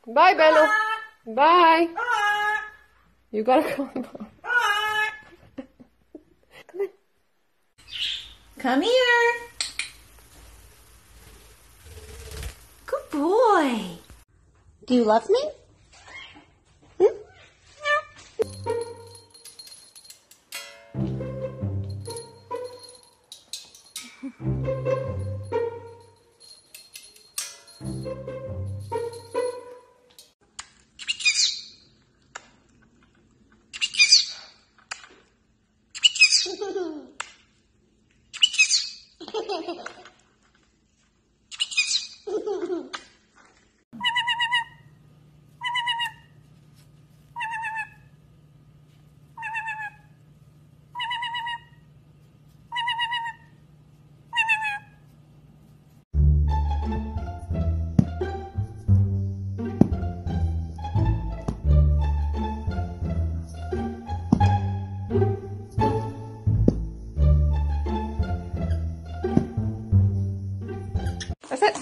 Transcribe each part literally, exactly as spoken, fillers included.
Bye, Bello. Bye. You gotta go. Come in. Come here. Good boy. Do you love me? Hmm? That's it.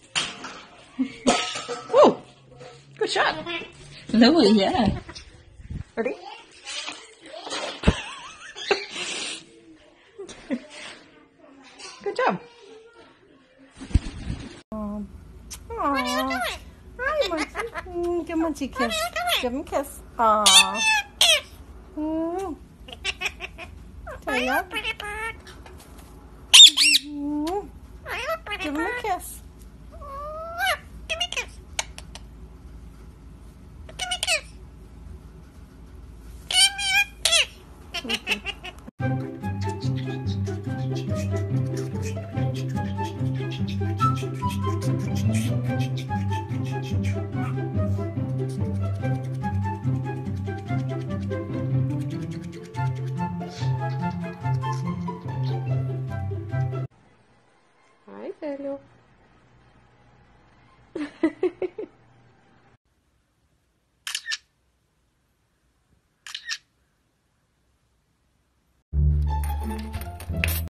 Woo! Good shot. No, yeah. Ready? Good job. Um, Aww. What are you doing? Hi, Munchie. Mm, give Munchie a kiss. Give him a kiss. Aww. Mm. There you go. Mm. Give him a kiss. Give me a kiss. Give me a kiss. Give me a kiss. Hi, Bello.